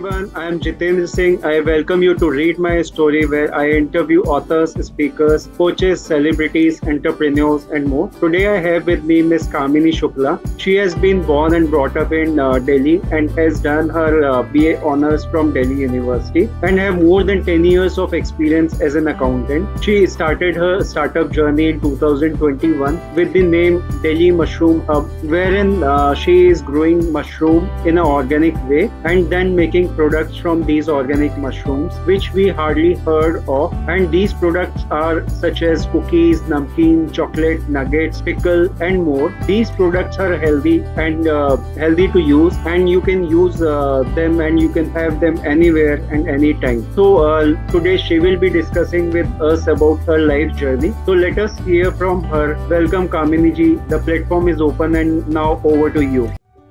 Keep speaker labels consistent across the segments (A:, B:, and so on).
A: everyone, I am Jitendra Singh. I welcome you to Read My Story, where I interview authors, speakers, coaches, celebrities, entrepreneurs, and more. Today I have with me Miss Kamini Shukla. She has been born and brought up in Delhi and has done her BA Honours from Delhi University and have more than 10 years of experience as an accountant. She started her startup journey in 2021 with the name Delhi Mushroom Hub, wherein she is growing mushroom in an organic way and then making products from these organic mushrooms, which we hardly heard of. And these products are such as cookies, namkeen, chocolate, nuggets, pickle, and more. These products are healthy and healthy to use, and you can use them and you can have them anywhere and anytime. So today she will be discussing with us about her life journey. So let us hear from her. Welcome, Kamini ji. The platform is open, and now over to you.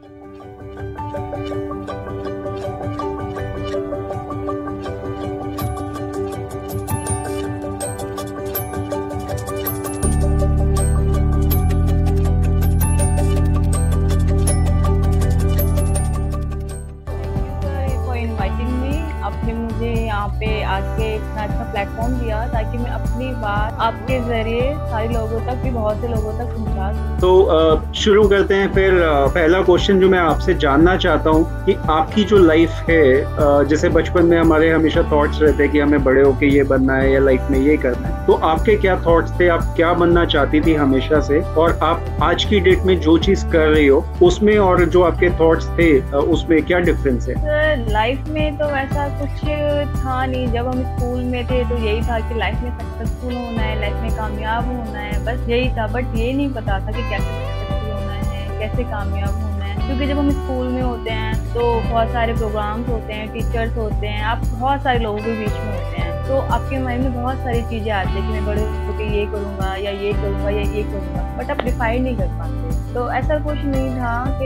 B: आपने मुझे यहाँ पे आके इतना अच्छा platform दिया ताकि मैं अपनी बात आपके जरिए सारे लोगों तक भी बहुत से लोगों तक पहुँचा सकूं।
A: तो शुरू करते हैं फिर। पहला क्वेश्चन जो मैं आपसे जानना चाहता हूँ कि आपकी जो लाइफ है, जैसे बचपन में हमारे हमेशा थॉट्स रहते हैं कि हमें बड़े होके ये बनना है या लाइफ में ये करना है, तो आपके क्या थॉट्स थे? आप क्या बनना चाहती थी हमेशा से, और आप आज की डेट में जो चीज कर रही हो उसमें और जो आपके थॉट्स थे उसमें क्या डिफरेंस है?
B: लाइफ में तो ऐसा कुछ था नहीं। जब हम स्कूल में थे तो यही था कि लाइफ में सक्सेसफुल होना है, लाइफ में कामयाब होना है, बस यही था। बट ये नहीं पता था कि कैसे सक्सेसफुल होना है, कैसे कामयाब होना है। क्योंकि जब हम स्कूल में होते हैं तो बहुत सारे प्रोग्राम्स होते हैं, टीचर्स होते हैं, आप बहुत सारे लोगों के बीच में होते हैं, तो आपके माइंड में बहुत सारी चीजें आती है कि मैं बड़े होकर ये करूँगा या ये करूँगा या ये करूँगा, बट आप डिसाइड नहीं कर पाते। तो ऐसा कुछ नहीं था कि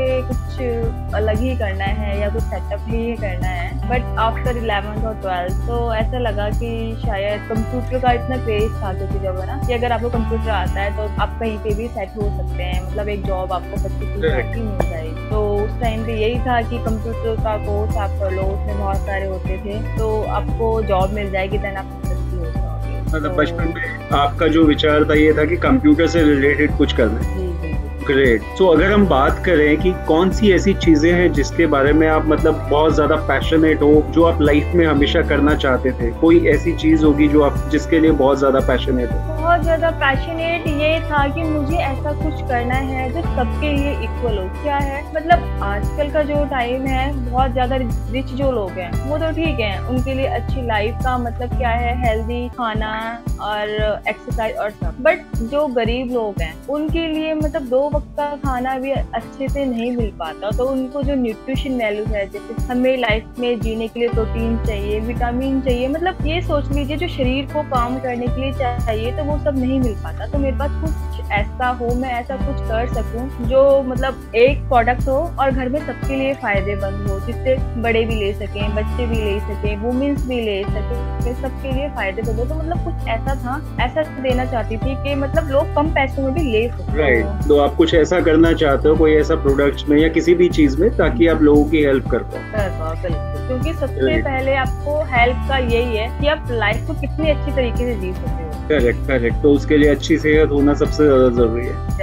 B: कुछ अलग ही करना है या कुछ सेटअप ही करना है। बट आफ्टर 11th और 12th तो ऐसा लगा कि शायद कंप्यूटर का इतना क्रेज था, क्योंकि जब है ना कि अगर आपको कंप्यूटर आता है तो आप कहीं पे भी सेट हो सकते हैं, मतलब एक जॉब आपको 25 की मिल जाएगी। तो उस टाइम पे यही था कि कंप्यूटर का कोर्स आप कर लो, उसमें बहुत सारे होते थे, तो आपको जॉब मिल जाएगी, देन आप सक्सेसफुल हो जाओगे।
A: मतलब बचपन में आपका जो विचार था ये था कि कंप्यूटर से रिलेटेड कुछ करना है। ग्रेट। तो अगर हम बात करें कि कौन सी ऐसी चीजें हैं जिसके बारे में आप मतलब बहुत ज्यादा पैशनेट हो, जो आप लाइफ में हमेशा करना चाहते थे, कोई ऐसी चीज होगी जो आप जिसके लिए बहुत ज्यादा पैशनेट हो?
B: बहुत ज्यादा पैशनेट ये था कि मुझे ऐसा कुछ करना है जो सबके लिए इक्वल हो। क्या है मतलब, आजकल का जो टाइम है, बहुत ज्यादा रिच जो लोग हैं वो तो ठीक है, उनके लिए अच्छी लाइफ का मतलब क्या है, हेल्दी खाना और एक्सरसाइज और सब। बट जो गरीब लोग हैं उनके लिए मतलब 2 वक्त का खाना भी अच्छे से नहीं मिल पाता, तो उनको जो न्यूट्रिशन वैल्यू है, जैसे हमें लाइफ में जीने के लिए प्रोटीन चाहिए, विटामिन चाहिए, मतलब ये सोच लीजिए जो शरीर को काम करने के लिए चाहिए, तो वो सब नहीं मिल पाता। तो मेरे पास कुछ ऐसा हो, मैं ऐसा कुछ कर सकूं जो मतलब एक प्रोडक्ट हो और घर में सबके लिए फायदेमंद हो, जिससे बड़े भी ले सकें, बच्चे भी ले सकें, वुमेन्स भी ले सकें, सबके लिए फायदेमंद हो। तो मतलब कुछ ऐसा था, ऐसा देना चाहती थी कि मतलब लोग कम पैसों में भी ले सकें।
A: राइट। तो आप कुछ ऐसा करना चाहते हो, कोई ऐसा प्रोडक्ट्स में या किसी भी चीज में, ताकि आप लोगों की हेल्प कर पाओ?
B: बिल्कुल, क्योंकि सबसे पहले आपको हेल्प का यही है कि आप लाइफ को कितनी अच्छी तरीके से जी सकते हो।
A: करेक्ट। तो उसके लिए अच्छी सेहत होना सबसे ज्यादा जरूरी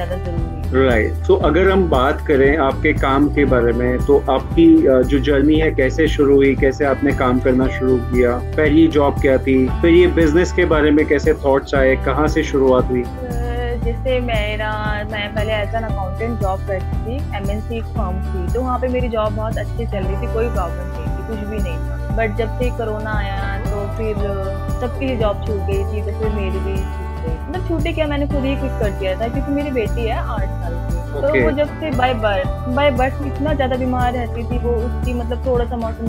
A: है। राइट। तो अगर हम बात करें आपके काम के बारे में, तो आपकी जो जर्नी है कैसे शुरू हुई, कैसे आपने काम करना शुरू किया, पहली जॉब क्या थी, फिर ये बिजनेस के बारे में कैसे थॉट्स आए, कहाँ से शुरुआत हुई?
B: जैसे मैं पहले एज एन अकाउंटेंट जॉब करती थी, MNC फर्म थी, तो वहाँ पे मेरी जॉब बहुत अच्छी चल रही थी, कोई प्रॉब्लम नहीं थी, कुछ भी नहीं था। बट जब से कोरोना आया तो फिर सबकी जॉब छूट गई थी, तो फिर मेरी भी छूट गई। मतलब छूटे क्या, मैंने खुद ही क्विट कर दिया था, क्योंकि मेरी बेटी है 8 साल की। तो वो जब से बाय बर्थ इतना ज्यादा बीमार रहती थी, वो उसकी मतलब थोड़ा सा मौसम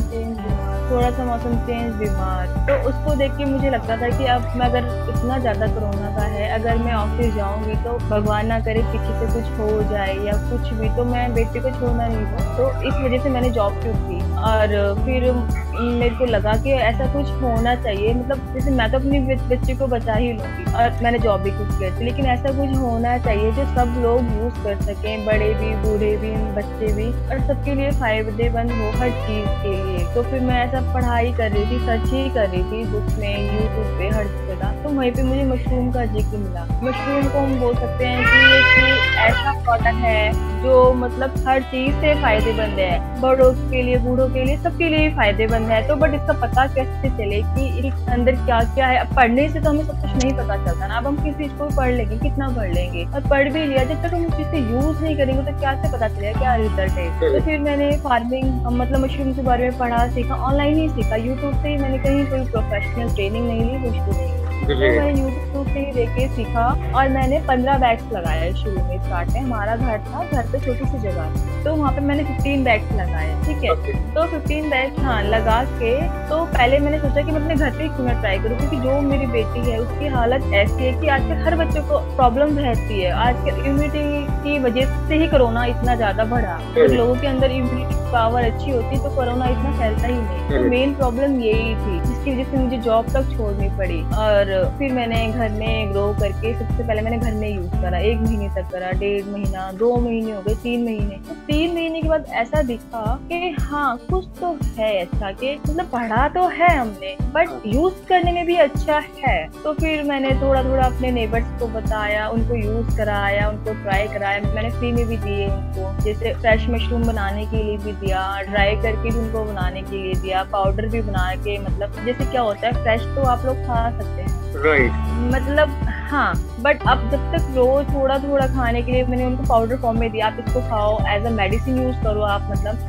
B: चेंज बीमार, तो उसको देख के मुझे लगता था कि अब मैं अगर इतना ज्यादा कोरोना का है, अगर मैं ऑफिस जाऊंगी तो भगवान ना करे पीछे से कुछ हो जाए या कुछ भी, तो मैं बेटी को छोड़ना नहीं था। तो इस वजह से मैंने जॉब क्विट की। और फिर मेरे को लगा कि ऐसा कुछ होना चाहिए, मतलब जैसे मैं तो अपनी बच्चे को बचा ही लूंगी और मैंने जॉब भी कुछ की थी, लेकिन ऐसा कुछ होना चाहिए जो सब लोग यूज कर सकें, बड़े भी, बूढ़े भी, बच्चे भी, और सबके लिए फायदेमंद हो हर चीज के लिए। तो फिर मैं ऐसा पढ़ाई कर रही थी, सर्च ही कर रही थी बुक्स में, यूट्यूब पे, हर जगह। तो वहीं पे मुझे मशरूम का जिक्र मिला। मशरूम को हम बोल सकते हैं कि ऐसा प्रोडक्ट है जो मतलब हर चीज से फायदेमंद है, बड़ों के लिए, बूढ़ों के लिए, सबके लिए फायदेमंद है। तो बट इसका पता कैसे चले कि इसके अंदर क्या क्या है? अब पढ़ने से तो हमें सब कुछ नहीं पता चलता ना। अब हम किसी चीज को पढ़ लेंगे, कितना पढ़ लेंगे, और पढ़ भी लिया, जब तक हम उस चीज से यूज नहीं करेंगे तो क्या से पता चलेगा क्या रिजल्ट है। तो फिर मैंने फार्मिंग मतलब मशरूम के बारे में पढ़ा, सीखा, ऑनलाइन ही सीखा, यूट्यूब से ही। मैंने कहीं कोई प्रोफेशनल ट्रेनिंग नहीं ली, कुछ भी नहीं। तो मैं यूट्यूब से ही देख के सीखा और मैंने 15 बैग्स लगाए शुरू में। स्टार्ट में हमारा घर था, घर पे छोटी सी जगह थी, तो वहाँ पे मैंने 15 बैग्स लगाए। ठीक है, तो 15 बैग्स हाँ लगा के, तो पहले मैंने सोचा कि मैं अपने घर पे ही क्यों ना ट्राई करूँ, क्योंकि जो मेरी बेटी है उसकी हालत ऐसी है कि आजकल हर बच्चे को प्रॉब्लम रहती है। आजकल इम्यूनिटी की वजह से ही कोरोना इतना ज्यादा बढ़ा। अगर लोगों के अंदर इम्यूनिटी पावर अच्छी होती तो कोरोना इतना फैलता ही नहीं। तो मेन प्रॉब्लम यही थी, जिसकी वजह से मुझे जॉब तक छोड़नी पड़ी। और फिर मैंने घर में ग्रो करके, सबसे पहले मैंने घर में यूज करा, 1 महीने तक करा, 1.5 महीना, 2 महीने हो गए, 3 महीने। तो 3 महीने के बाद ऐसा दिखा कि हाँ कुछ तो है अच्छा, कि मतलब पढ़ा तो है हमने बट यूज करने में भी अच्छा है। तो फिर मैंने थोड़ा थोड़ा अपने नेबर्स को बताया, उनको यूज कराया, उनको ट्राई कराया। मैंने फ्री में भी दिए उनको, जैसे फ्रेश मशरूम बनाने के लिए भी दिया, ड्राई करके भी उनको बनाने के लिए दिया, पाउडर भी बना के। मतलब जैसे क्या होता है, फ्रेश तो आप लोग खा सकते हैं,
A: राइट,
B: मतलब हाँ, बट अब जब तक रोज थोड़ा थोड़ा खाने के लिए मैंने उनको पाउडर फॉर्म में दिया, आप इसको खाओ, एज अ मेडिसिन यूज करो आप, मतलब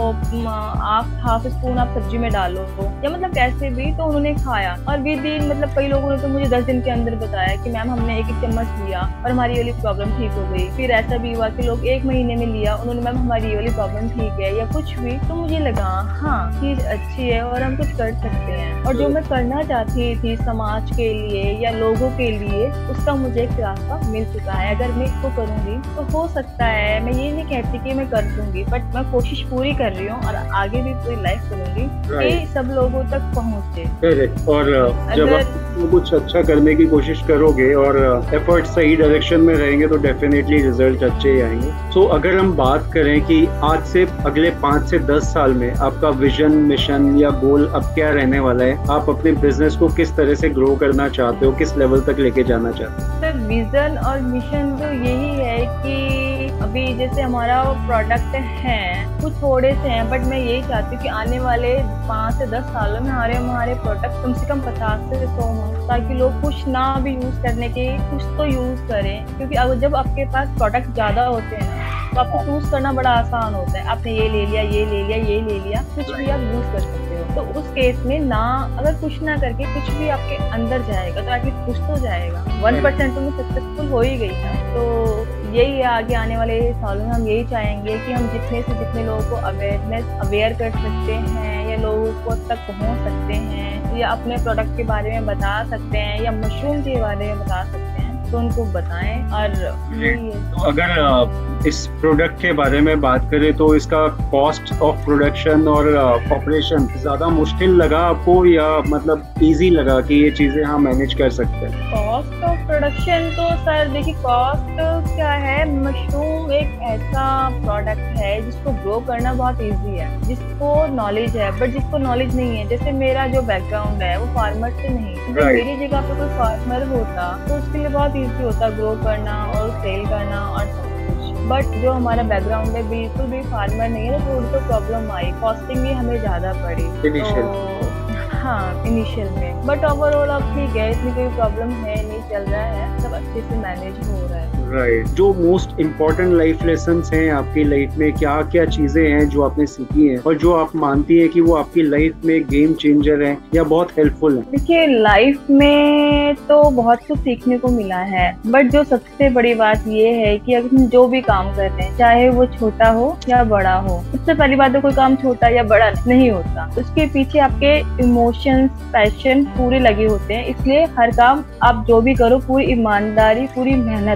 B: हाफ स्पून आप सब्जी में डालो या मतलब कैसे भी। तो उन्होंने खाया और विद इन मतलब कई लोगों ने तो मुझे 10 दिन के अंदर बताया कि मैम हमने 1-1 चम्मच लिया और हमारी ये वाली प्रॉब्लम ठीक हो गई। फिर ऐसा भी हुआ कि लोग 1 महीने में लिया, उन्होंने मैम हमारी ये वाली प्रॉब्लम ठीक है या कुछ भी। तो मुझे लगा हाँ चीज अच्छी है और हम कुछ कर सकते हैं, और जो मैं करना चाहती थी समाज के लिए या लोगों के लिए, उसका मुझे एक रास्ता मिल चुका है। अगर मैं इसको करूंगी तो हो सकता है, मैं ये नहीं कहती कि मैं कर दूंगी, बट मैं कोशिश पूरी कर रही हूँ और आगे भी पूरी लाइफ करूंगी कि सब लोगों तक पहुँचे।
A: और जब आप कुछ अच्छा करने की कोशिश करोगे और एफर्ट सही डायरेक्शन में रहेंगे तो डेफिनेटली रिजल्ट अच्छे ही आएंगे। सो अगर हम बात करें कि आज से अगले 5 से 10 साल में आपका विजन, मिशन या गोल अब क्या रहने वाला है, आप अपने बिजनेस को किस तरह से ग्रो करना चाहते हो, किस लेवल तक लेके जाना चाहते हो?
B: सर विजन और मिशन तो यही है कि अभी जैसे हमारा प्रोडक्ट है कुछ थोड़े से हैं, बट मैं यही चाहती हूँ कि आने वाले 5 से 10 सालों में हमारे प्रोडक्ट कम से कम 50 से 100 हों, ताकि लोग कुछ ना भी यूज करने के कुछ तो यूज करें। क्योंकि अब जब आपके पास प्रोडक्ट ज्यादा होते हैं ना तो आपको चूज करना बड़ा आसान होता है। आपने ये ले लिया, ये ले लिया, ये ले लिया, कुछ भी आप यूज कर सकते हो। तो उस केस में ना अगर कुछ ना करके कुछ भी आपके अंदर जाएगा तो एटलीस्ट कुछ तो जाएगा। 1% तो मैं सक्सेसफुल हो ही गई था। तो यही है, आगे आने वाले सालों में हम यही चाहेंगे कि हम जितने से जितने लोगों को अवेयर कर सकते हैं या लोगों को तक पहुंच सकते हैं या अपने प्रोडक्ट के बारे में बता सकते हैं या मशरूम के बारे में बता सकते हैं तो उनको बताएं। और
A: तो अगर इस प्रोडक्ट के बारे में बात करें तो इसका कॉस्ट ऑफ प्रोडक्शन और ऑपरेशन ज्यादा मुश्किल लगा आपको या मतलब इजी लगा कि ये चीजें हम मैनेज कर सकते हैं?
B: कॉस्ट ऑफ प्रोडक्शन तो सर देखिए, कॉस्ट क्या है, मशरूम एक ऐसा प्रोडक्ट है जिसको ग्रो करना बहुत इजी है, जिसको नॉलेज है। बट जिसको नॉलेज नहीं है, जैसे मेरा जो बैकग्राउंड है वो फार्मर से नहीं, मेरी जगह पे कोई फार्मर होता तो उसके लिए बहुत इजी होता ग्रो करना और सेल करना और सब कुछ। बट जो हमारा बैकग्राउंड है बिल्कुल भी फार्मर नहीं है, तो थोड़ी तो प्रॉब्लम आई, कॉस्टिंग भी हमें ज्यादा पड़ी हाँ इनिशियल में। बट ओवरऑल अब ठीक है, इतनी कोई प्रॉब्लम है नहीं, चल रहा है, सब अच्छे से मैनेज हो रहा है।
A: राइट। जो मोस्ट इम्पोर्टेंट लाइफ लेसन्स हैं आपकी लाइफ में, क्या क्या चीजें हैं जो आपने सीखी हैं और जो आप मानती है कि वो आपकी लाइफ में गेम चेंजर है या बहुत हेल्पफुल है?
B: देखिए लाइफ में तो बहुत कुछ सीखने को मिला है, बट जो सबसे बड़ी बात ये है कि अगर हम जो भी काम कर रहे हैं, चाहे वो छोटा हो या बड़ा हो, सबसे पहली बात है कोई काम छोटा या बड़ा नहीं होता, उसके पीछे आपके इमोशंस, पैशन पूरे लगे होते हैं। इसलिए हर काम आप जो भी करो पूरी ईमानदारी, पूरी मेहनत और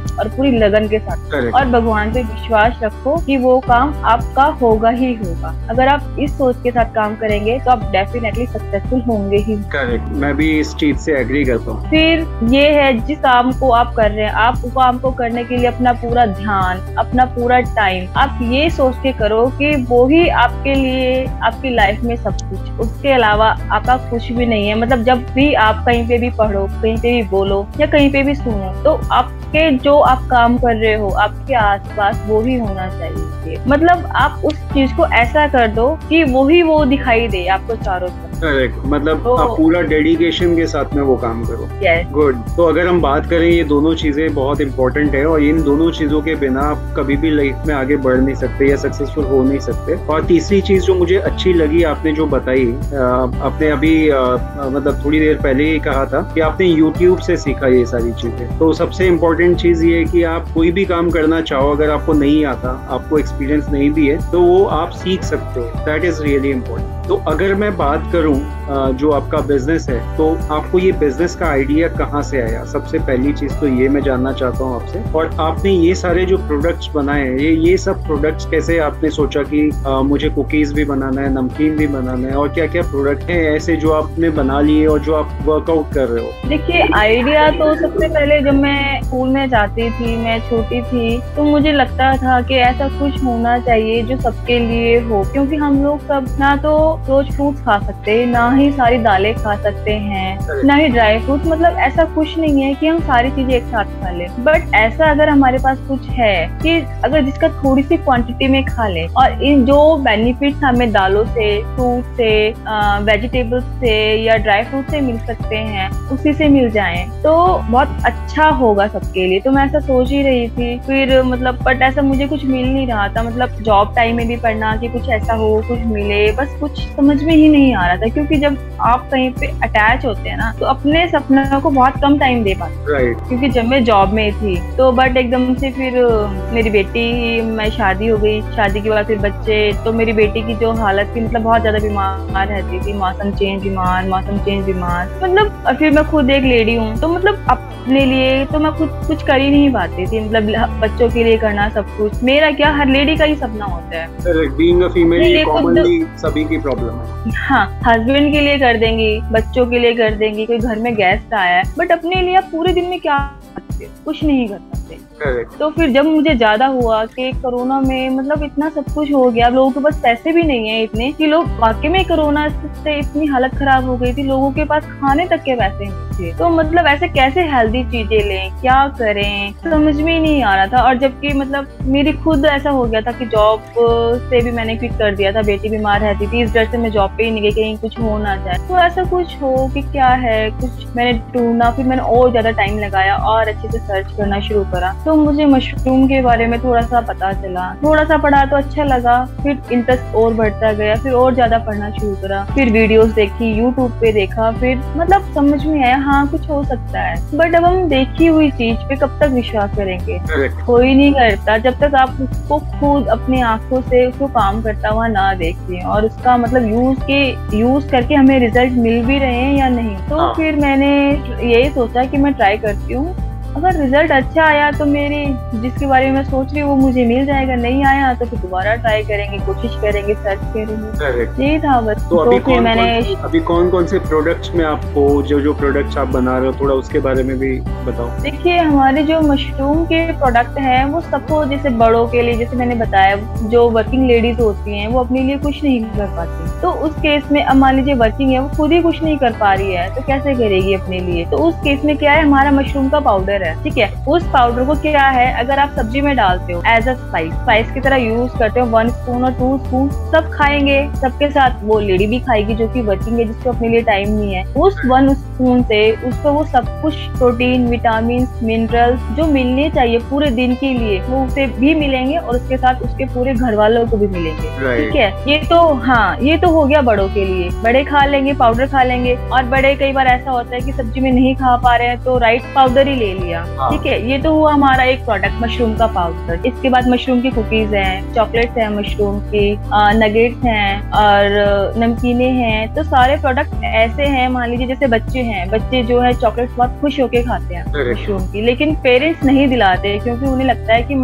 B: पूरी लगन के साथ, और भगवान पे विश्वास रखो कि वो काम आपका होगा ही होगा। अगर आप इस सोच के साथ काम करेंगे तो आप डेफिनेटली सक्सेसफुल होंगे ही।
A: करेक्ट, मैं भी इस चीज से एग्री करता हूँ।
B: फिर ये है, जिस काम को आप कर रहे हैं, आप उस काम को करने के लिए अपना पूरा ध्यान, अपना पूरा टाइम आप ये सोच के करो कि वो ही आपके लिए आपकी लाइफ में सब कुछ, उसके अलावा आपका कुछ भी नहीं है। मतलब जब भी आप कहीं पे भी पढ़ो, कहीं पे भी बोलो या कहीं पे भी सुनो, तो आपके जो आप काम कर रहे हो आपके आसपास वो ही होना चाहिए। मतलब आप उस चीज को ऐसा कर दो कि वो दिखाई दे आपको चारों तरफ।
A: करेक्ट, मतलब आप पूरा डेडिकेशन के साथ में वो काम करो। गुड। तो अगर हम बात करें, ये दोनों चीजें बहुत इंपॉर्टेंट है और इन दोनों चीजों के बिना आप कभी भी लाइफ में आगे बढ़ नहीं सकते या सक्सेसफुल हो नहीं सकते। और तीसरी चीज जो मुझे अच्छी लगी आपने जो बताई, आपने अभी मतलब थोड़ी देर पहले ही कहा था कि आपने यूट्यूब से सीखा ये सारी चीजें। तो सबसे इम्पोर्टेंट चीज ये है कि आप कोई भी काम करना चाहो, अगर आपको नहीं आता, आपको एक्सपीरियंस नहीं भी है, तो वो आप सीख सकते हो। That is really important. तो अगर मैं बात करूं जो आपका बिजनेस है, तो आपको ये बिजनेस का आइडिया कहाँ से आया? सबसे पहली चीज तो ये मैं जानना चाहता हूँ आपसे। और आपने ये सारे जो प्रोडक्ट्स बनाए हैं, ये सब प्रोडक्ट्स कैसे आपने सोचा कि मुझे कुकीज भी बनाना है, नमकीन भी बनाना है, और क्या क्या प्रोडक्ट हैं ऐसे जो आपने बना लिए और जो आप वर्कआउट कर रहे हो?
B: देखिए, आइडिया तो सबसे पहले जब मैं स्कूल में जाती थी, मैं छोटी थी, तो मुझे लगता था कि ऐसा कुछ होना चाहिए जो सबके लिए हो, क्योंकि हम लोग सब ना तो रोज फ्रूट्स खा सकते, ना ही सारी दालें खा सकते हैं, ना ही ड्राई फ्रूट्स। मतलब ऐसा कुछ नहीं है कि हम सारी चीजें एक साथ खा ले। बट ऐसा अगर हमारे पास कुछ है कि अगर जिसका थोड़ी सी क्वांटिटी में खा ले, और इन जो बेनिफिट्स हमें दालों से, फ्रूट से, वेजिटेबल्स से या ड्राई फ्रूट से मिल सकते हैं, उसी से मिल जाएं, तो बहुत अच्छा होगा सबके लिए। तो मैं ऐसा सोच ही रही थी। फिर मतलब बट ऐसा मुझे कुछ मिल नहीं रहा था। मतलब जॉब टाइम में भी पढ़ना कि कुछ ऐसा हो, कुछ मिले, बस कुछ समझ में ही नहीं आ रहा था। क्योंकि जब आप कहीं पे अटैच होते हैं ना, तो अपने सपनों को बहुत कम टाइम दे पाते।
A: राइट।
B: क्योंकि जब मैं जॉब में थी तो बट एकदम से फिर मेरी बेटी, मैं शादी हो गई, शादी के बाद फिर बच्चे, तो मेरी बेटी की जो हालत थी, मतलब बहुत ज्यादा बीमार रहती थी, मौसम चेंज बीमार। मतलब फिर मैं खुद एक लेडी हूँ, तो मतलब अपने लिए तो मैं खुद कुछ कर ही नहीं पाती थी। मतलब बच्चों के लिए करना सब कुछ, मेरा क्या, हर लेडी का ही सपना होता है।
A: बीइंग अ फीमेल ये कॉमनली सभी की प्रॉब्लम है।
B: हाँ, हस्बैंड के लिए कर देंगी, बच्चों के लिए कर देंगी, कोई घर में गेस्ट आया है, बट अपने लिए आप पूरे दिन में क्या करते, कुछ नहीं कर सकते। तो फिर जब मुझे ज्यादा हुआ कि कोरोना में मतलब इतना सब कुछ हो गया, लोगों के पास पैसे भी नहीं है इतने कि लोग, वाकई में कोरोना से इतनी हालत खराब हो गई थी, लोगों के पास खाने तक के पैसे नहीं थे। तो मतलब ऐसे कैसे हेल्दी चीजें लें, क्या करें, समझ में ही नहीं आ रहा था। और जबकि मतलब मेरी खुद ऐसा हो गया था कि जॉब से भी मैंने क्विट कर दिया था, बेटी बीमार रहती थी, इस डर से मैं जॉब पे ही नहीं गई कहीं कुछ हो ना जाए। तो ऐसा कुछ हो कि क्या है, कुछ मैंने ढूंढना, फिर मैंने और ज्यादा टाइम लगाया और अच्छे से सर्च करना शुरू करा। तो मुझे मशरूम के बारे में थोड़ा सा पता चला, थोड़ा सा पढ़ा तो अच्छा लगा, फिर इंटरेस्ट और बढ़ता गया, फिर और ज्यादा पढ़ना शुरू करा, फिर वीडियोस देखी, यूट्यूब पे देखा, फिर मतलब समझ में आया हाँ कुछ हो सकता है। बट अब हम देखी हुई चीज पे कब तक विश्वास करेंगे? कोई नहीं करता जब तक आप उसको खुद अपनी आंखों से उसको काम करता हुआ ना देखें, और उसका मतलब यूज करके हमें रिजल्ट मिल भी रहे हैं या नहीं। तो फिर मैंने यही सोचा कि मैं ट्राई करती हूँ, अगर रिजल्ट अच्छा आया तो मेरी जिसके बारे में मैं सोच रही हूँ वो मुझे मिल जाएगा, नहीं आया तो फिर दोबारा ट्राई करेंगे, कोशिश करेंगे, सर्च करेंगे। यही था बस।
A: तो अभी कौन कौन से प्रोडक्ट्स में आपको जो प्रोडक्ट्स आप बना रहे हो, थोड़ा उसके बारे में भी बताओ।
B: देखिए, हमारे जो मशरूम के प्रोडक्ट हैं वो सबको, जैसे बड़ों के लिए, जैसे मैंने बताया, जो वर्किंग लेडीज होती हैं वो अपने लिए कुछ नहीं कर पाती, तो उस केस में अब मान लीजिए वर्किंग है, वो खुद ही कुछ नहीं कर पा रही है, तो कैसे करेगी अपने लिए? तो उस केस में क्या है, हमारा मशरूम का पाउडर है, ठीक है। उस पाउडर को क्या है, अगर आप सब्जी में डालते हो एज अ स्पाइस की तरह यूज करते हो, 1 स्पून और 2 स्पून सब खाएंगे, सबके साथ वो लेडी भी खाएगी जो कि वर्किंग है, जिसको अपने लिए टाइम नहीं है। उस 1 स्पून से उसको वो सब कुछ प्रोटीन, विटामिन, मिनरल्स जो मिलने चाहिए पूरे दिन के लिए, वो उसे भी मिलेंगे और उसके साथ उसके पूरे घर वालों को भी मिलेंगे, ठीक है। ये तो हो गया बड़ों के लिए, बड़े खा लेंगे, पाउडर खा लेंगे। और बड़े कई बार ऐसा होता है कि सब्जी में नहीं खा पा रहे हैं तो राइट पाउडर ही ले लिया, ठीक है। ये तो हुआ हमारा एक प्रोडक्ट मशरूम का पाउडर। इसके बाद मशरूम की कुकीज हैं, चॉकलेट्स हैं, मशरूम की नगेट्स हैं और नमकीने हैं। तो सारे प्रोडक्ट ऐसे हैं, मान लीजिए जैसे बच्चे हैं, बच्चे जो है चॉकलेट बहुत खुश होके खाते हैं मशरूम की, लेकिन पेरेंट्स नहीं दिलाते क्योंकि उन्हें लगता है कि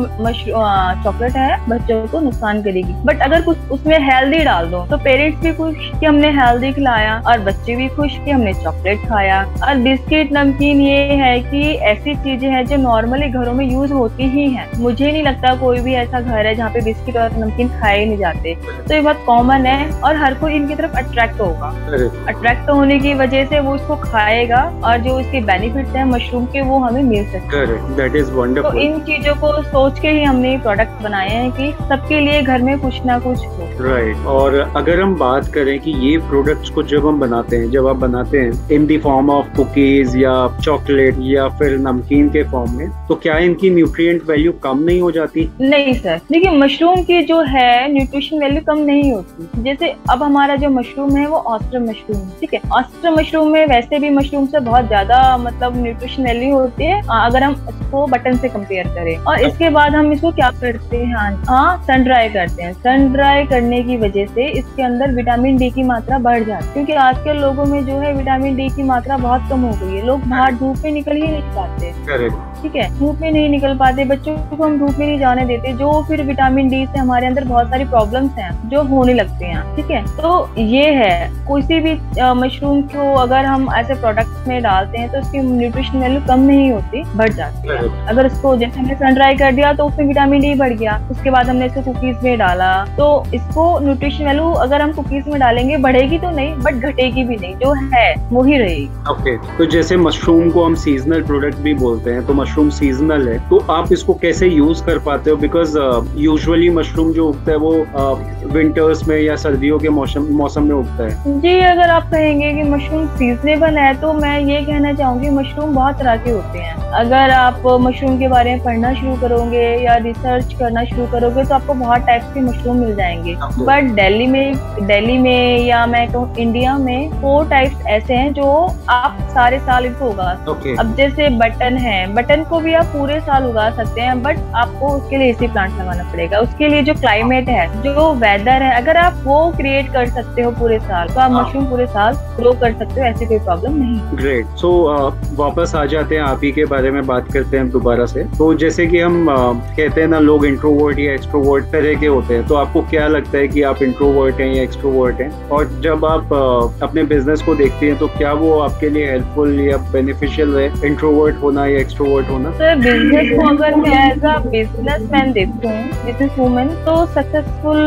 B: चॉकलेट है बच्चों को नुकसान करेगी। बट अगर कुछ उसमें हेल्दी डाल दो तो पेरेंट्स भी खुश कि हमने हेल्दी खिलाया और बच्चे भी खुश कि हमने चॉकलेट खाया। और बिस्किट नमकीन ये है कि ऐसी चीजें हैं जो नॉर्मली घरों में यूज होती ही हैं। मुझे नहीं लगता कोई भी ऐसा घर है जहाँ पे बिस्किट और नमकीन खाए नहीं जाते, तो ये बहुत कॉमन है और हर कोई इनकी तरफ अट्रैक्ट होगा। अट्रैक्ट होने की वजह से वो इसको खाएगा और जो इसके बेनिफिट्स हैं मशरूम के वो हमें मिल सकते हैं।
A: That is wonderful.
B: तो इन चीजों को सोच के ही हमने प्रोडक्ट बनाए हैं कि सबके लिए घर में कुछ ना कुछ हो।
A: राइट। और अगर हम बात करें कि ये प्रोडक्ट्स को जब हम बनाते हैं, जब आप बनाते हैं in the form of cookies या चॉकलेट या फिर नमकीन के फॉर्म में, तो क्या इनकी न्यूट्रिएंट वैल्यू कम नहीं हो जाती?
B: नहीं सर, देखिए मशरूम की जो है न्यूट्रिशन वैल्यू कम नहीं होती। जैसे अब हमारा जो मशरूम है वो ऑस्टर मशरूम है, ठीक है। ऑस्टर मशरूम में वैसे भी मशरूम से बहुत ज्यादा मतलब न्यूट्रिशन वैल्यू होती है अगर हम इसको बटन से कंपेयर करें। और इसके बाद हम इसको क्या करते हैं, सन ड्राई करते हैं। सन ड्राई करने की वजह से इसके अंदर विटामिन डी की मात्रा बढ़ जाती है, क्योंकि आजकल लोगों में जो है विटामिन डी की मात्रा बहुत कम हो गई है। लोग बाहर धूप में निकल ही नहीं पाते, ठीक है, धूप में नहीं निकल पाते, बच्चों को हम धूप में नहीं जाने देते, जो फिर विटामिन डी से हमारे अंदर बहुत सारी प्रॉब्लम्स हैं जो होने लगते हैं, ठीक है। तो ये है, किसी भी मशरूम को अगर हम ऐसे प्रोडक्ट्स में डालते हैं तो उसकी न्यूट्रिशन वैल्यू कम नहीं होती, बढ़ जाती है। अगर उसको जैसे हमने सन ड्राई कर दिया तो उसमें विटामिन डी बढ़ गया, उसके बाद हमने इसको कुकीज में डाला तो इसको न्यूट्रिशन वैल्यू अगर हम कुकीज में डालेंगे बढ़ेगी तो नहीं, बट घटेगी भी नहीं, जो है वो ही रहेगी।
A: ओके। तो जैसे मशरूम को हम सीजनल प्रोडक्ट भी बोलते हैं, तो मशरूम सीजनल है, तो आप इसको कैसे यूज कर पाते हो? बिकॉज यूजुअली मशरूम जो उगता है वो विंटर्स में या सर्दियों के मौसम में उगता है।
B: जी, अगर आप कहेंगे कि मशरूम सीजनेबल है तो मैं ये कहना चाहूंगी मशरूम बहुत तरह के होते हैं। अगर आप मशरूम के बारे में पढ़ना शुरू करोगे या रिसर्च करना शुरू करोगे तो आपको बहुत टाइप के मशरूम मिल जाएंगे। बट दिल्ली में या मैं कहूँ इंडिया में 4 टाइप्स ऐसे हैं जो आप सारे साल इनको उगा सकते हैं। अब जैसे बटन है, बटन को भी आप पूरे साल उगा सकते हैं, बट आपको उसके लिए इसी प्लांट लगाना पड़ेगा। उसके लिए जो क्लाइमेट है, जो वेदर है, अगर आप वो क्रिएट कर सकते हो पूरे साल तो आप मशरूम पूरे साल ग्रो कर सकते हो, ऐसी कोई प्रॉब्लम नहीं।
A: ग्रेट। सो वापस आ जाते हैं आप ही के बारे में बात करते हैं दोबारा से। तो जैसे कि हम कहते हैं ना, लोग इंट्रोवर्ट या एक्सट्रोवर्ट तरह के होते हैं, तो आपको क्या लगता है कि आप इंट्रोवर्ट हैं या एक्सट्रोवर्ट हैं? और जब आप अपने बिजनेस को देखते हैं तो क्या वो आपके लिए हेल्पफुल या बेनिफिशियल है, इंट्रोवर्ट होना या एक्सट्रोवर्ट होना?
B: सर, बिजनेस को अगर मैं एज अ बिजनेसमैन देखूं, बिजनेस वूमेन, तो सक्सेसफुल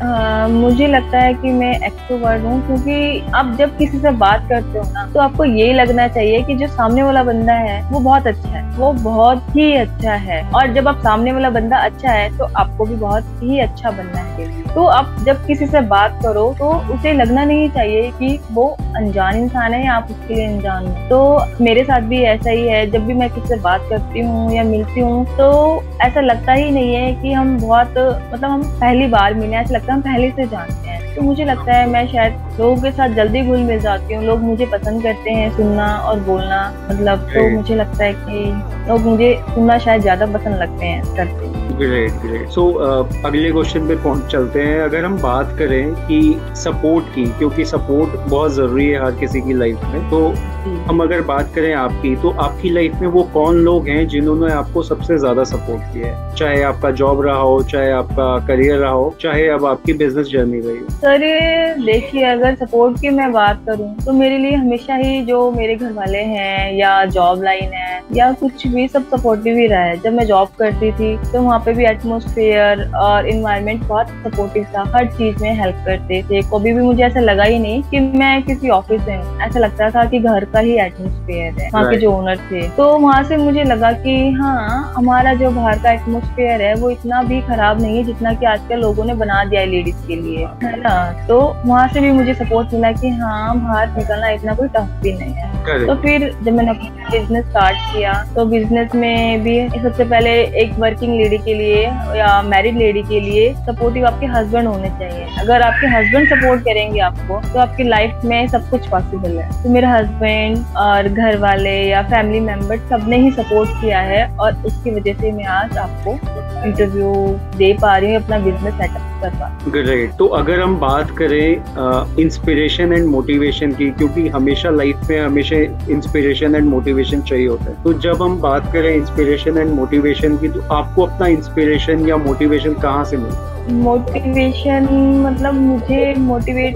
B: मुझे लगता है कि मैं एक्सट्रोवर्ट हूँ, क्योंकि आप जब किसी से बात करते हो ना तो आपको ये लगना चाहिए कि जो सामने वाला बंदा है वो बहुत अच्छा है, वो बहुत ही अच्छा है। और जब आप सामने वाला बंदा अच्छा है तो आपको भी बहुत ही अच्छा बनना है। तो आप जब किसी से बात करो तो उसे लगना नहीं चाहिए कि वो अनजान इंसान है या आप उसके लिए अनजान हो। तो मेरे साथ भी ऐसा ही है, जब भी मैं किसी से बात करती हूँ या मिलती हूँ तो ऐसा लगता ही नहीं है कि हम बहुत मतलब हम पहली बार मिले, ऐसा लगता है हम पहले से जानते हैं। तो मुझे लगता है मैं शायद लोगों के साथ जल्दी घुल मिल जाती हूँ, लोग मुझे पसंद करते हैं सुनना और बोलना, मतलब तो मुझे लगता है कि लोग मुझे सुनना शायद ज्यादा पसंद लगते हैं, करते हैं।
A: Great great. सो अगले क्वेश्चन पे चलते हैं। अगर हम बात करें कि सपोर्ट की, क्योंकि सपोर्ट बहुत जरूरी है हर किसी की लाइफ में, तो हम अगर बात करें आपकी, तो आपकी लाइफ में वो कौन लोग हैं जिन्होंने आपको सबसे ज्यादा सपोर्ट किया है? चाहे आपका जॉब रहा हो, चाहे आपका करियर रहा हो, चाहे अब आपकी बिजनेस जर्नी रही हो।
B: सर देखिए, अगर सपोर्ट की मैं बात करूं तो मेरे लिए हमेशा ही जो मेरे घर वाले हैं या जॉब लाइन है या कुछ भी, सब सपोर्टिव ही रहा है। जब मैं जॉब करती थी तो वहाँ पे भी एटमॉस्फेयर और इन्वायरमेंट बहुत सपोर्टिव था, हर चीज में हेल्प करते थे। कभी भी मुझे ऐसा लगा ही नहीं कि मैं किसी ऑफिस में हूँ, ऐसा लगता था कि घर का ही एटमॉस्फेयर है। वहाँ के जो ओनर थे, तो वहाँ से मुझे लगा कि हाँ, हमारा जो बाहर का एटमॉस्फेयर है वो इतना भी खराब नहीं है जितना कि आजकल लोगों ने बना दिया है लेडीज के लिए, है ना। तो वहाँ से भी मुझे सपोर्ट मिला कि हाँ, बाहर निकलना इतना कोई टफ भी नहीं है। तो फिर जब मैंने अपना बिजनेस स्टार्ट किया तो बिजनेस में भी सबसे पहले एक वर्किंग लेडी के लिए या मैरिड लेडी के लिए सपोर्टिव आपके हस्बैंड होने चाहिए। अगर आपके हस्बैंड सपोर्ट करेंगे आपको तो आपकी लाइफ में सब कुछ पॉसिबल है। तो मेरा हस्बैंड और घर वाले या फैमिली मेंबर सबने ही सपोर्ट किया है और उसकी वजह से मैं आज आपको इंटरव्यू दे पा रही हूँ, अपना बिजनेस सेटअप कर पाते।
A: ग्रेट। तो अगर हम बात करें इंस्पिरेशन एंड मोटिवेशन की, क्योंकि हमेशा लाइफ में हमेशा इंस्पिरेशन एंड मोटिवेशन चाहिए होता है, तो जब हम बात करें इंस्पिरेशन एंड मोटिवेशन की, तो आपको अपना इंस्पिरेशन या मोटिवेशन कहाँ से मिलता है?
B: मोटिवेशन मतलब मुझे मोटिवेट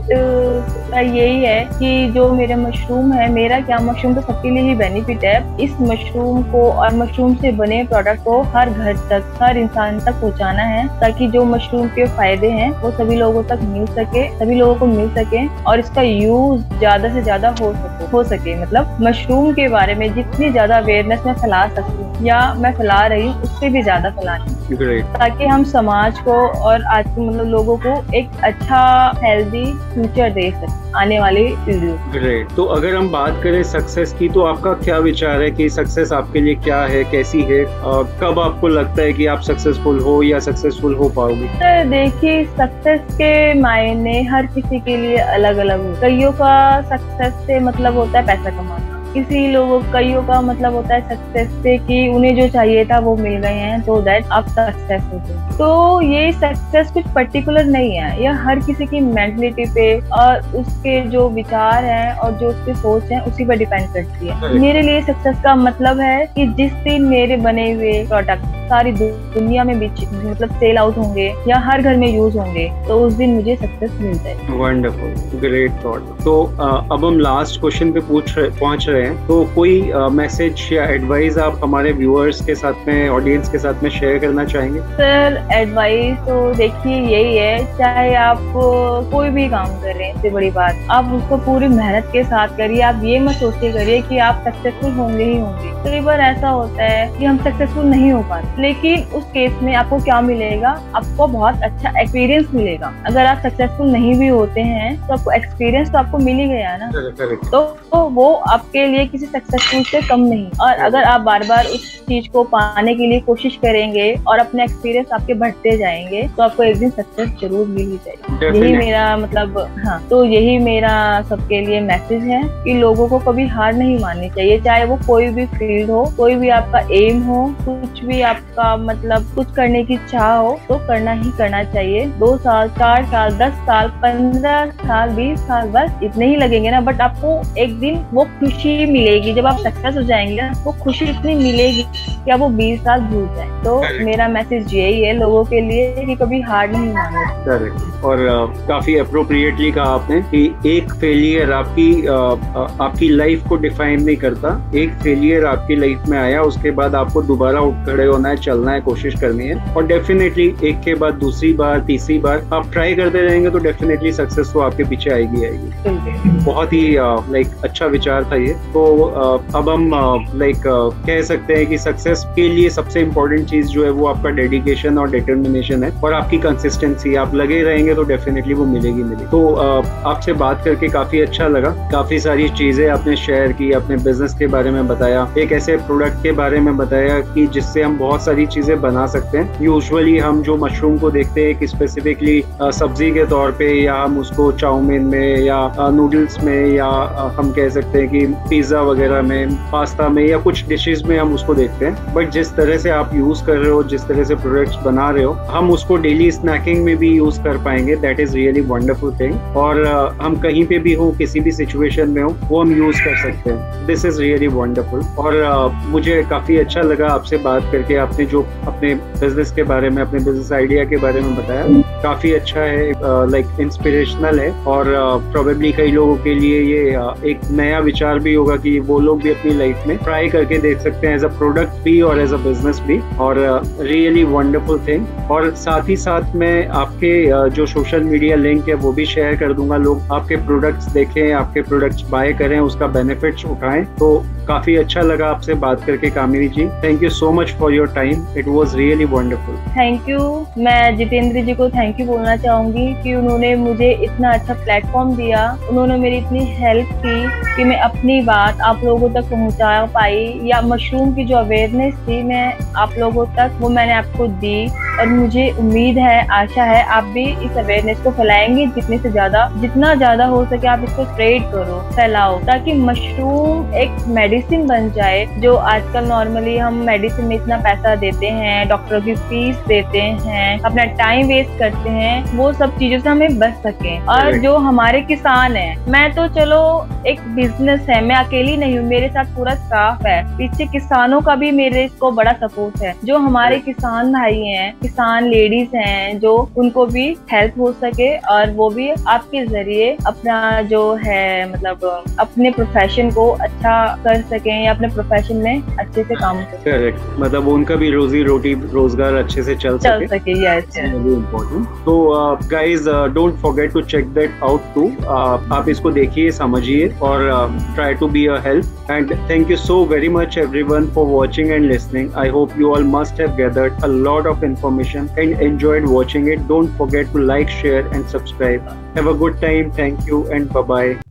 B: यही है कि जो मेरा मशरूम है, मेरा क्या, मशरूम तो सबके लिए ही बेनिफिट है। इस मशरूम को और मशरूम से बने प्रोडक्ट को हर घर तक, हर इंसान तक पहुंचाना है, ताकि जो मशरूम के फायदे हैं वो सभी लोगों तक मिल सके, सभी लोगों को मिल सके और इसका यूज ज्यादा से ज्यादा हो सके। मतलब मशरूम के बारे में जितनी ज्यादा अवेयरनेस मैं फैला सकती हूँ या मैं फैला रही हूँ, उससे भी ज्यादा फैलानी, ताकि हम समाज को और आज के मतलब लोगों को एक अच्छा हेल्दी फ्यूचर दे सकें आने वाली पीढ़ियों।
A: ग्रेट। तो अगर हम बात करें सक्सेस की, तो आपका क्या विचार है कि सक्सेस आपके लिए क्या है, कैसी है, कब आपको लगता है कि आप सक्सेसफुल हो या सक्सेसफुल हो पाओगे?
B: तो देखिए, सक्सेस के मायने हर किसी के लिए अलग अलग हो। कईयों का सक्सेस से मतलब होता है पैसा कमाना, कईयों का मतलब होता है सक्सेस से कि उन्हें जो चाहिए था वो मिल गए हैं, तो दैट आप सक्सेस हो गए। तो ये सक्सेस कुछ पर्टिकुलर नहीं है, यह हर किसी की मेंटलिटी पे और उसके जो विचार हैं और जो उसकी सोच है उसी पर डिपेंड करती है। मेरे लिए सक्सेस का मतलब है कि जिस दिन मेरे बने हुए प्रोडक्ट सारी दुनिया में मतलब सेल आउट होंगे या हर घर में यूज होंगे, तो उस दिन मुझे सक्सेस मिल जाएगी।
A: Wonderful, great thought. तो अब हम लास्ट क्वेश्चन पे पहुंच रहे हैं। तो कोई मैसेज या एडवाइस आप हमारे व्यूअर्स के साथ में, ऑडियंस के साथ में शेयर करना चाहेंगे?
B: सर, एडवाइस तो देखिए यही है, चाहे आप कोई भी काम कर रहे हैं, इससे बड़ी बात आप उसको पूरी मेहनत के साथ करिए। आप ये मत सोचिए करिए कि आप सक्सेसफुल होंगे ही होंगे। कई बार ऐसा होता है कि हम सक्सेसफुल नहीं हो पाते, लेकिन उस केस में आपको क्या मिलेगा, आपको बहुत अच्छा एक्सपीरियंस मिलेगा। अगर आप सक्सेसफुल नहीं भी होते हैं तो आपको एक्सपीरियंस तो आपको मिल ही गया ना, तो वो आपके लिए किसी सक्सेसफुल से कम नहीं। और अगर आप बार बार उस चीज को पाने के लिए कोशिश करेंगे और अपने एक्सपीरियंस आपके बढ़ते जाएंगे, तो आपको एक दिन सक्सेस जरूर मिल ही जाएगी। यही मेरा मतलब, हाँ, तो यही मेरा सबके लिए मैसेज है कि लोगों को कभी हार नहीं माननी चाहिए, चाहे वो कोई भी फील्ड हो, कोई भी आपका एम हो, कुछ भी आपका मतलब कुछ करने की चाह हो, तो करना ही करना चाहिए। 2 साल, 4 साल, 10 साल, 15 साल, 20 साल, बस इतने ही लगेंगे ना, बट आपको एक दिन वो खुशी मिलेगी। जब आप सक्सेस हो जाएंगे ना, वो खुशी इतनी मिलेगी कि आप वो 20 साल भूल जाए। तो मेरा मैसेज यही है लोगों के लिए कि कभी हार नहीं मानो।
A: और काफी अप्रोप्रिएटली कहा आपने कि एक फेलियर आपकी लाइफ को डिफाइन नहीं करता। एक फेलियर आपकी लाइफ में आया, उसके बाद आपको दोबारा उठ खड़े होना है, चलना है, कोशिश करनी है, और डेफिनेटली एक के बाद दूसरी बार, तीसरी बार आप ट्राई करते रहेंगे तो डेफिनेटली सक्सेस तो आपके पीछे आएगी। बहुत ही अच्छा विचार था ये। तो अब हम कह सकते हैं कि सक्सेस के लिए सबसे इम्पोर्टेंट चीज जो है वो आपका डेडिकेशन और डिटर्मिनेशन है, और आपकी कंसिस्टेंसी। आप लगे रहेंगे तो डेफिनेटली वो मिलेगी। तो आपसे बात करके काफी अच्छा लगा। काफी सारी चीजें आपने शेयर की, अपने बिजनेस के बारे में बताया, एक ऐसे प्रोडक्ट के बारे में बताया कि जिससे हम बहुत सारी चीजें बना सकते हैं। यूजुअली हम जो मशरूम को देखते हैं कि स्पेसिफिकली सब्जी के तौर पे, या हम उसको चाउमीन में या नूडल्स में, या हम कह सकते हैं कि पिज्जा वगैरह में, पास्ता में, या कुछ डिशेस में हम उसको देखते हैं। बट जिस तरह से आप यूज कर रहे हो, जिस तरह से प्रोडक्ट्स बना रहे हो, हम उसको डेली स्नैकिंग में भी यूज कर पाएंगे। That is really wonderful thing. और हम कहीं पे भी हो, किसी भी सिचुएशन में हो, वो हम यूज कर सकते हैं। This is really wonderful. और मुझे काफी अच्छा लगा आपसे बात करके। आपने जो अपने बिजनेस के बारे में, अपने बिजनेस आइडिया के बारे में बताया, काफी अच्छा है, इंस्पिरेशनल है, और प्रोबेबली कई लोगों के लिए ये एक नया विचार भी होगा कि वो लोग भी अपनी लाइफ में ट्राई करके देख सकते हैं, एज अ प्रोडक्ट भी और एज अ बिजनेस भी। और रियली वंडरफुल थिंग। और साथ ही साथ मैं आपके जो सोशल मीडिया लिंक है वो भी शेयर कर दूंगा। लोग आपके प्रोडक्ट्स देखें, आपके प्रोडक्ट्स बाय करें, उसका बेनिफिट्स उठाएं। तो काफी अच्छा लगा आपसे बात करके Kamini ji. Thank you so much for your time, it was really wonderful.
B: Thank you. मैं जितेंद्र जी को थैंक यू बोलना चाहूंगी कि उन्होंने मुझे इतना अच्छा प्लेटफॉर्म दिया, उन्होंने मेरी इतनी हेल्प की कि मैं अपनी बात आप लोगों तक पहुंचा पाई, या मशरूम की जो अवेयरनेस थी मैं आप लोगों तक, वो मैंने आपको दी। और मुझे उम्मीद है, आशा है आप भी इस अवेयरनेस को फैलाएंगे जितना ज्यादा हो सके आप इसको स्प्रेड करो, फैलाओ, ताकि मशरूम एक मेडिसिन बन जाए। जो आजकल नॉर्मली हम मेडिसिन में इतना पैसा देते हैं, डॉक्टर की फीस देते हैं, अपना टाइम वेस्ट करते हैं, वो सब चीजों से हमें बच सके। और जो हमारे किसान हैं, मैं तो चलो एक बिजनेस है, मैं अकेली नहीं हूँ, मेरे साथ पूरा स्टाफ है, पीछे किसानों का भी मेरे को बड़ा सपोर्ट है। जो हमारे किसान भाई हैं, किसान लेडीज हैं, जो उनको भी हेल्प हो सके और वो भी आपके जरिए अपना जो है मतलब अपने प्रोफेशन को अच्छा कर सकें या अपने प्रोफेशन में अच्छे से काम कर सकें।
A: करेक्ट, मतलब उनका भी रोजी रोटी रोजगार अच्छे से चल सके।
B: Yes,
A: very important. तो guys don't forget to check that out too. आप इसको देखिए, समझिए और try to be a help. And thank you so very much everyone for watching and listening. I hope you all must have gathered a lot of information and enjoyed watching it. Don't forget to like, share and subscribe. Have a good time. Thank you and bye-bye.